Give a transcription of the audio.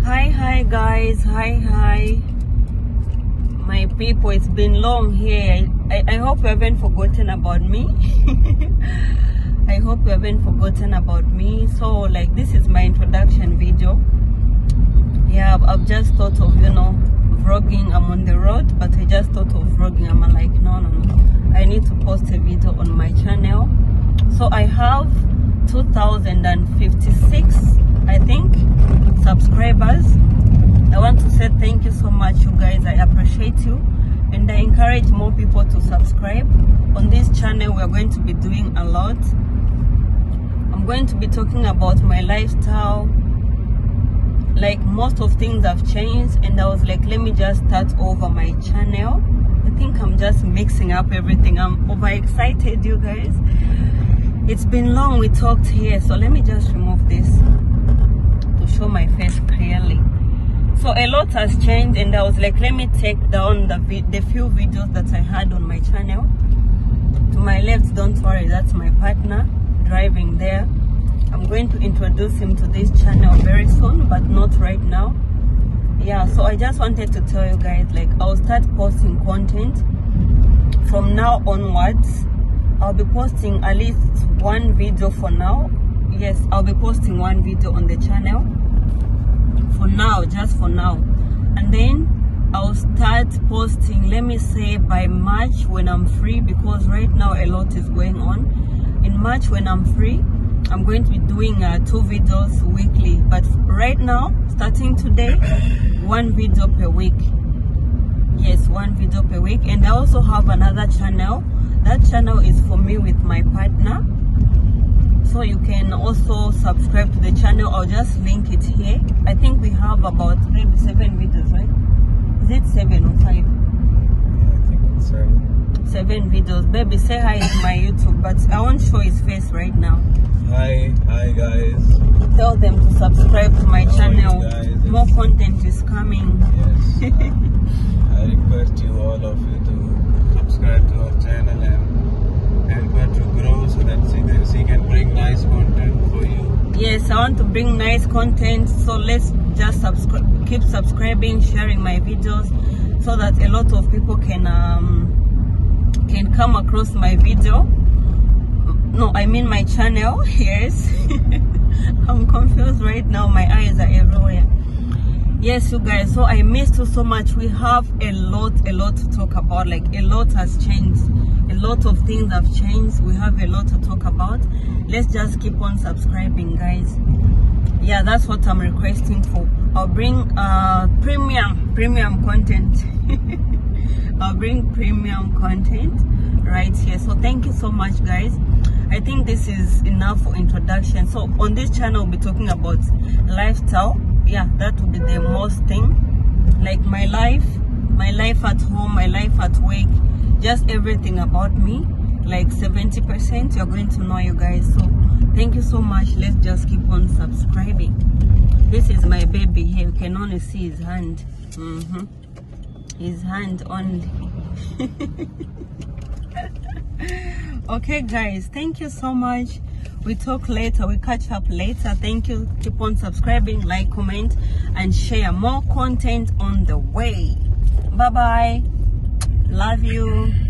Hi guys, hi my people. It's been long here. I hope you haven't forgotten about me. I hope you haven't forgotten about me. So like, this is my introduction video. Yeah, I've just thought of, you know, vlogging. I'm on the road, but I just thought of vlogging. I'm like, no, I need to post a video on my channel. So I have 2056, I think, subscribers. I want to say thank you so much, you guys. I appreciate you, and I encourage more people to subscribe. On this channel, we are going to be doing a lot. I'm going to be talking about my lifestyle. Like, most of things have changed, and I was like, let me just start over my channel. I think I'm just mixing up everything. I'm overexcited, you guys. It's been long we talked here, so let me just remove this to show my face clearly. So a lot has changed, and I was like, let me take down the few videos that I had on my channel. To my left, don't worry, that's my partner driving there. I'm going to introduce him to this channel very soon, but not right now. Yeah, so I just wanted to tell you guys, like, I'll start posting content from now onwards. I'll be posting at least one video for now. Yes, I'll be posting one video on the channel for now, just for now. And then I'll start posting, let me say, by March when I'm free, because right now a lot is going on. In March when I'm free, I'm going to be doing 2 videos weekly. But right now, starting today, 1 video per week. Yes, 1 video per week. And I also have another channel. That channel is for me with my partner. So you can also subscribe to the channel. I'll just link it here. I think we have about maybe 7 videos, right? Is it 7 or 5? Yeah, I think it's 7. 7 videos. Baby, say hi to my YouTube, but I won't show his face right now. Hi guys. Tell them to subscribe to my channel. More content is coming. Yes. I request you, all of you, to subscribe to our channel and help her to grow so that she can bring nice content for you. Yes, I want to bring nice content, so let's just keep subscribing, sharing my videos, so that a lot of people can come across my video. No, I mean my channel. Yes. I'm confused right now. My eyes are everywhere. Yes, you guys. So I missed you so much. We have a lot to talk about. Like, a lot has changed. A lot of things have changed. We have a lot to talk about. Let's just keep on subscribing, guys. Yeah, that's what I'm requesting for. I'll bring premium content. I'll bring premium content right here. So thank you so much, guys. I think this is enough for introduction. So on this channel, we'll be talking about lifestyle. Yeah, that will be the most thing. Like my life at home, my life at work, just everything about me. Like 70% you're going to know, you guys. So thank you so much. Let's just keep on subscribing. This is my baby here. You can only see his hand. His hand only. Okay guys, thank you so much. We talk later, we catch up later. Thank you. Keep on subscribing, like, comment, and share. More content on the way. Bye bye. Love you.